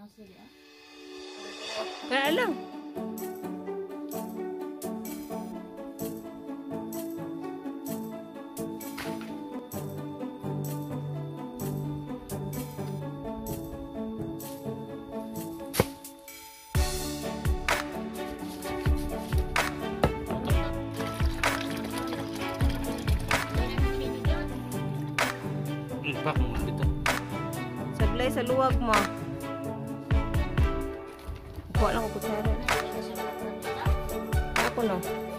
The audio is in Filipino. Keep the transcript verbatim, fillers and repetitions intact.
Kaya lang. Pak mo dito. Sablay sa luwag mo. Kuha lang ko kutsara. Ako no.